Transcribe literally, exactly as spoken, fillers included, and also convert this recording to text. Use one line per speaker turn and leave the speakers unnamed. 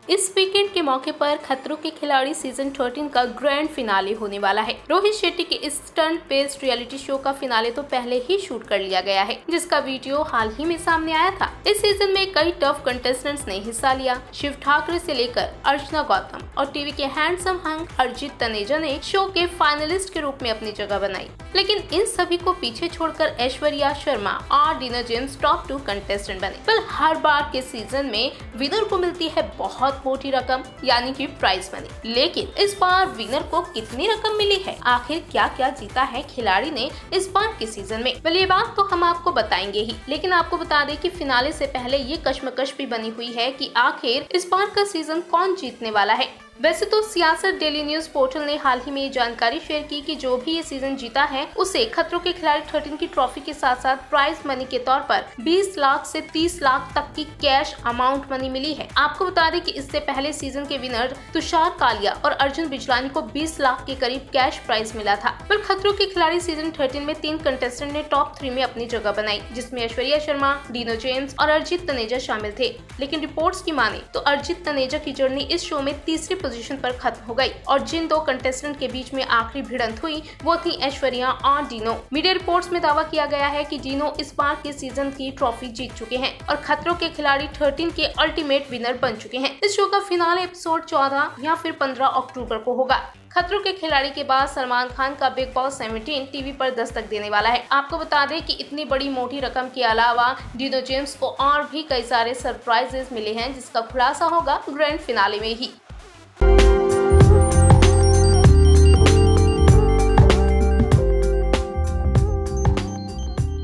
इस वीकेंड के मौके पर खतरों के खिलाड़ी सीजन थर्टीन का ग्रैंड फिनाले होने वाला है। रोहित शेट्टी के इस स्टंट बेस्ड रियलिटी शो का फिनाले तो पहले ही शूट कर लिया गया है, जिसका वीडियो हाल ही में सामने आया था। इस सीजन में कई टफ कंटेस्टेंट्स ने हिस्सा लिया। शिव ठाकरे से लेकर अर्चना गौतम और टीवी के हैंडसम हंग अरिजीत तनेजा ने शो के फाइनलिस्ट के रूप में अपनी जगह बनाई। लेकिन इन सभी को पीछे छोड़कर ऐश्वर्या शर्मा और Dino James top two contestant बने। पर हर बार के सीजन में विनर को मिलती है बहुत मोटी रकम, यानी कि प्राइज मनी। लेकिन इस बार विनर को कितनी रकम मिली है, आखिर क्या क्या जीता है खिलाड़ी ने इस बार के सीजन में, well, ये बात तो हम आपको बताएंगे ही। लेकिन आपको बता दें कि फिनाले से पहले ये कश्मकश भी बनी हुई है कि आखिर इस बार का सीजन कौन जीतने वाला है। वैसे तो सियासत डेली न्यूज पोर्टल ने हाल ही में ये जानकारी शेयर की कि जो भी ये सीजन जीता है उसे खतरों के खिलाड़ी थर्टीन की ट्रॉफी के साथ साथ प्राइज मनी के तौर पर बीस लाख से तीस लाख तक की कैश अमाउंट मनी मिली है। आपको बता दें कि इससे पहले सीजन के विनर तुषार कालिया और अर्जुन बिजलानी को बीस लाख के करीब कैश प्राइज मिला था। पर खतरों के खिलाड़ी सीजन थर्टीन में तीन कंटेस्टेंट ने टॉप थ्री में अपनी जगह बनाई, जिसमें ऐश्वर्या शर्मा, डीना जेम्स और अरिजीत तनेजा शामिल थे। लेकिन रिपोर्ट्स की माने तो अरिजीत तनेजा की जर्नी इस शो में तीसरी पोजीशन पर खत्म हो गई और जिन दो कंटेस्टेंट के बीच में आखिरी भिड़ंत हुई वो थी ऐश्वर्या और डीनो। मीडिया रिपोर्ट्स में दावा किया गया है कि डीनो इस बार के सीजन की ट्रॉफी जीत चुके हैं और खतरों के खिलाड़ी थर्टीन के अल्टीमेट विनर बन चुके हैं। इस शो का फिनाले एपिसोड चौदह या फिर पंद्रह अक्टूबर को होगा। खतरों के खिलाड़ी के बाद सलमान खान का बिग बॉस सेवनटीन टीवी पर दस्तक देने वाला है। आपको बता दें कि इतनी बड़ी मोटी रकम के अलावा डीनो जेम्स को और भी कई सारे सरप्राइजेस मिले हैं, जिसका खुलासा होगा ग्रैंड फिनाले में ही।